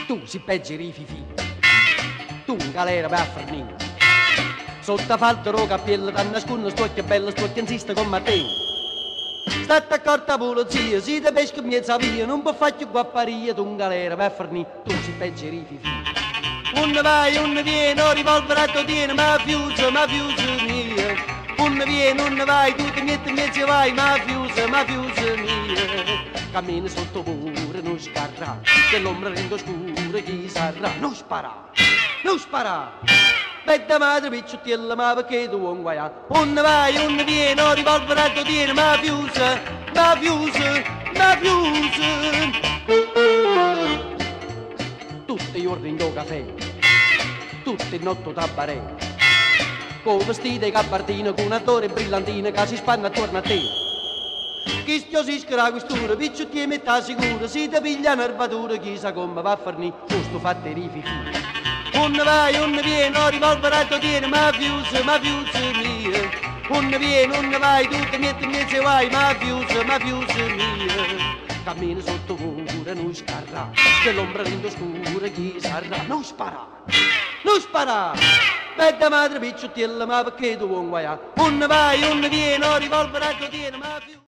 Tu si peggeri fifi, tu in galera per fornire. Sotto faldo ro capello, da nascondo stuocchia bella, stuocchia insiste con te. State accorta la polizia, si te pesca mezza via, non può farci guapparia, tu in galera per fornire. Tu si peggeri fifi. Un vai, un viene, un rivolverato tiene, mafioso mia. Un viene, un vai, tu ti metti in mezzo vai, mafioso mia. Cammina sotto pure, non scarra, che l'ombra rende scura, chi sarà? Non spara, non spara. Bella madre picciottiella, ma perché tu non vai? Un vai, un viene, un rivolverato tiene, mafioso. Tutti gli giorni in caffè, tutti in notte tabarè, con vestite gabardine, con attore brillantine che si spanna attorno a te. Chi stiosisca la questura, picciotti e metà sicura, si te piglia un'armatura, chissà come va a farni, giusto fatte rififi. Un vai, un viene, un rivolverato tiene, mafioso mia. Un viene, un vai, tu ti metti in mezzo vai, mafioso mia. Cammina sotto pure, non scarra, che l'ombra rende scura, chi sarà? Non spara, non spara. Bella madre picciottiella, ma perché tu non vai? Un vai, un viene, un rivolverato tiene, mafioso.